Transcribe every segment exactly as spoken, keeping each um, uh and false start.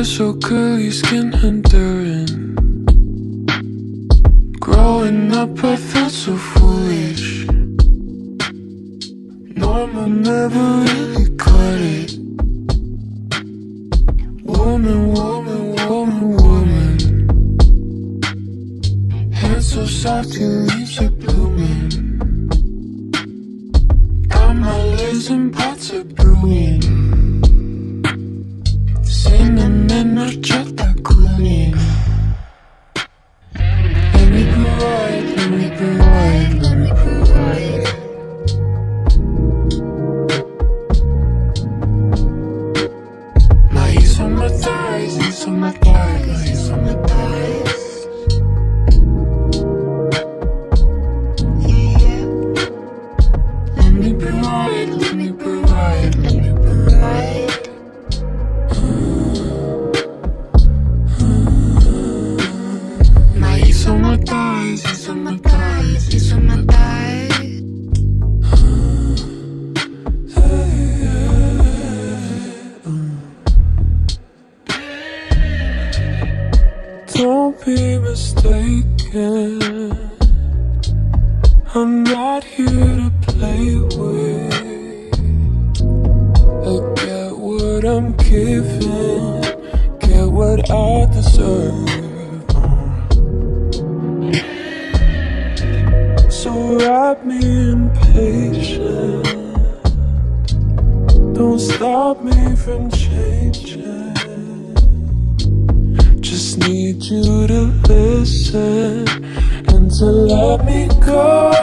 hair so curly, skin enduring. Growing up I felt so foolish. Normal never really caught it. Woman, woman, woman, woman. Hands so soft, your leaves are blooming. Got my legs in pots of brewing. Cinnamon or chocolate cooling. Let me provide, let me provide, let me provide. My ears on my thighs, ears on my thighs, ears on my thighs. Yeah. Let me provide, let me provide, let me provide. My ears on my thighs, ears on my thighs, ears on my thighs. Don't be mistaken, I'm not here to play with. I get what I'm giving, get what I deserve. So wrap me in patience, don't stop me from changing. Just need you to listen and to let me go.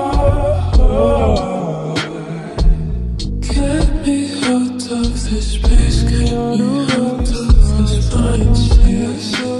Get me out of this space, get me out of this mind space.